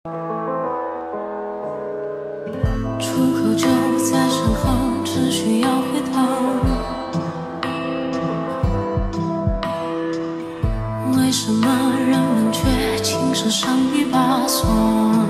出口就在身后，只需要回头。为什么人们却轻手上一把锁？